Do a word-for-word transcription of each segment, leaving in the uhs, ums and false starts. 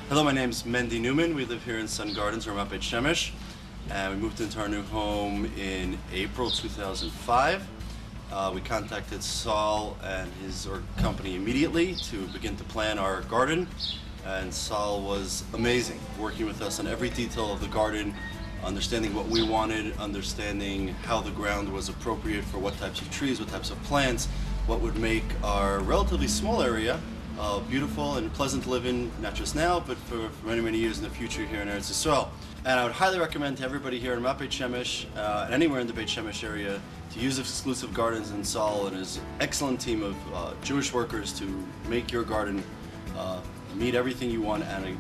Hello, my name's Mendy Newman. We live here in Sun Gardens, Ramat Beit Shemesh, and we moved into our new home in April two thousand five. Uh, we contacted Saul and his or company immediately to begin to plan our garden, and Saul was amazing, working with us on every detail of the garden, understanding what we wanted, understanding how the ground was appropriate for what types of trees, what types of plants, what would make our relatively small area uh, beautiful and pleasant to live in, not just now, but for, for many, many years in the future here in Eretz Yisrael. And I would highly recommend to everybody here in Ramat Beit Shemesh uh, and anywhere in the Beit Shemesh area to use Exclusive Gardens and Saul and his excellent team of uh, Jewish workers to make your garden uh, meet everything you want and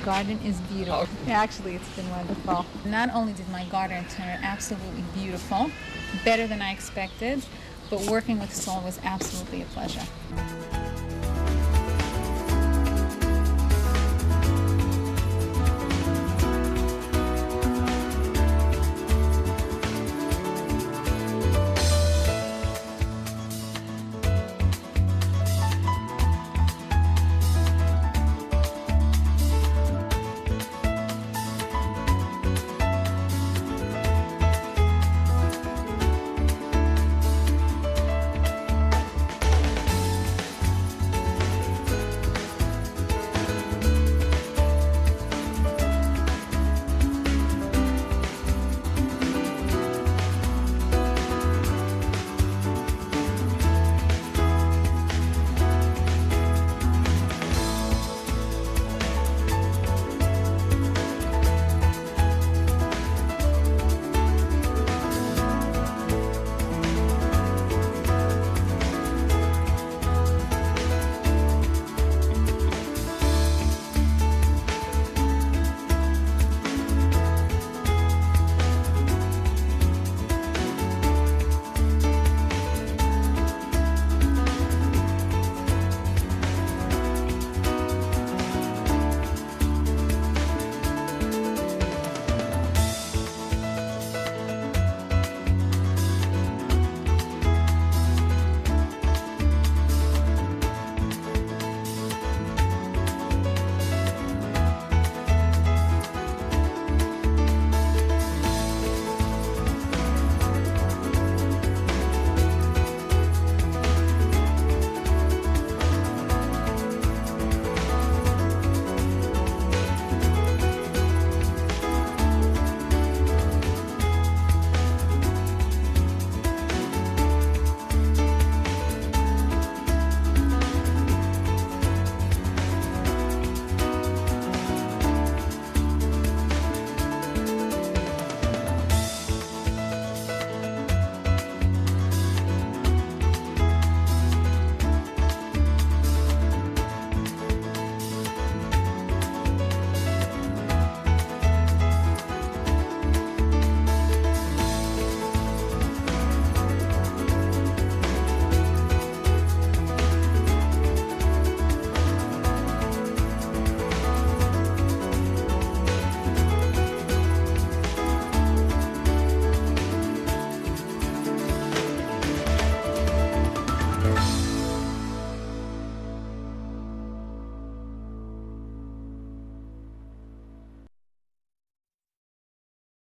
garden is beautiful. Actually, it's been wonderful. Not only did my garden turn absolutely beautiful, better than I expected, but working with Saul was absolutely a pleasure.